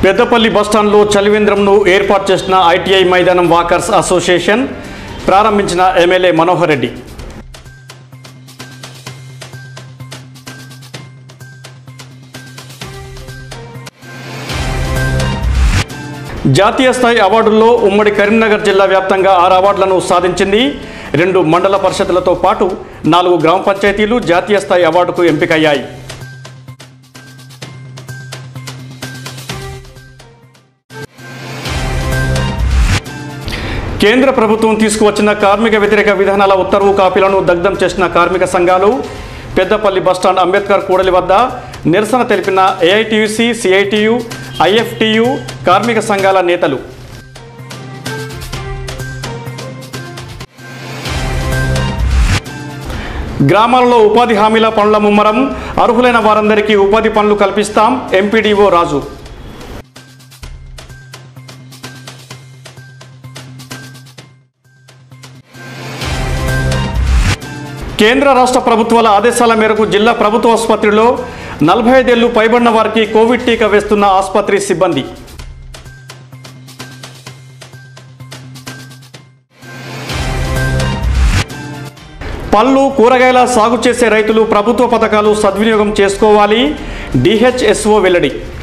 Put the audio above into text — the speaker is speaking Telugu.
పెద్దపల్లి బస్టాండ్లో చలివేంద్రంను ఏర్పాటు చేసిన ఐటీఐ మైదానం వాకర్స్ అసోసియేషన్ ప్రారంభించిన ఎమ్మెల్యే మనోహర్ రెడ్డి. జాతీయ స్థాయి అవార్డుల్లో ఉమ్మడి కరీంనగర్ జిల్లా వ్యాప్తంగా 6 అవార్డులను సాధించింది. 2 మండల పరిషత్లతో పాటు 4 గ్రామ పంచాయతీలు జాతీయ స్థాయి అవార్డుకు ఎంపికయ్యాయి. కేంద్ర ప్రభుత్వం తీసుకువచ్చిన కార్మిక వ్యతిరేక విధానాల ఉత్తర్వు కాపీలను దగ్ధం చేసిన కార్మిక సంఘాలు పెద్దపల్లి బస్టాండ్ అంబేద్కర్ కూడలి వద్ద నిరసన తెలిపిన ఏఐటీయూసీ, సిఐటియు, ఐఎఫ్టియు కార్మిక సంఘాల నేతలు. గ్రామాలలో ఉపాధి హామీల పనుల ముమ్మరం, అర్హులైన వారందరికీ ఉపాధి పనులు కల్పిస్తాం ఎంపీడీఓ రాజు. కేంద్ర రాష్ట్ర ప్రభుత్వాల ఆదేశాల మేరకు జిల్లా ప్రభుత్వ ఆసుపత్రిలో 45 ఏళ్లు పైబడిన వారికి కోవిడ్ టీకా వేస్తున్న ఆసుపత్రి సిబ్బంది. పళ్ళు, కూరగాయల సాగు చేసే రైతులు ప్రభుత్వ పథకాలు సద్వినియోగం చేసుకోవాలి. డిహెచ్ఎస్ఓ వెల్లడి.